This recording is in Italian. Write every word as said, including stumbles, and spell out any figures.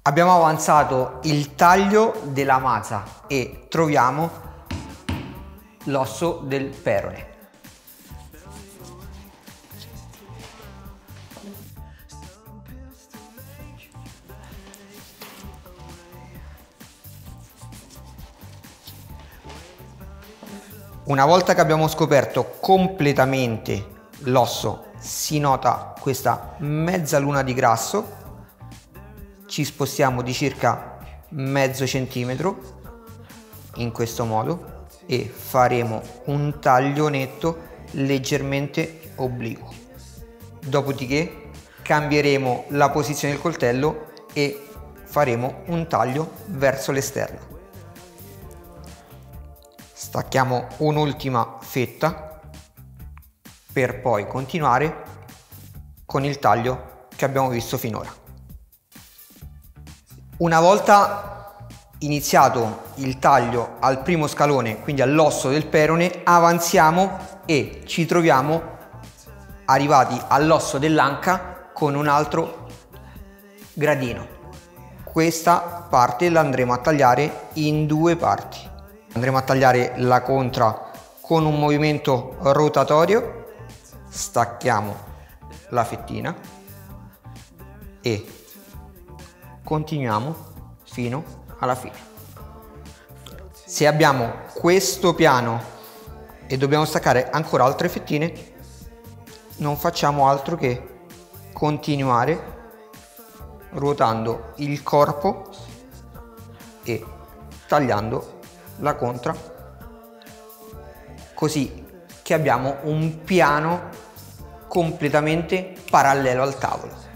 Abbiamo avanzato il taglio della maza e troviamo l'osso del perone. Una volta che abbiamo scoperto completamente l'osso, si nota questa mezza luna di grasso. Ci spostiamo di circa mezzo centimetro in questo modo e faremo un taglio netto leggermente obliquo. Dopodiché cambieremo la posizione del coltello e faremo un taglio verso l'esterno. Stacchiamo un'ultima fetta per poi continuare con il taglio che abbiamo visto finora. Una volta iniziato il taglio al primo scalone, quindi all'osso del perone, avanziamo e ci troviamo arrivati all'osso dell'anca con un altro gradino. Questa parte la andremo a tagliare in due parti. Andremo a tagliare la contra con un movimento rotatorio, stacchiamo la fettina e continuiamo fino alla fine. Se abbiamo questo piano e dobbiamo staccare ancora altre fettine, non facciamo altro che continuare ruotando il corpo e tagliando la contra, così che abbiamo un piano completamente parallelo al tavolo.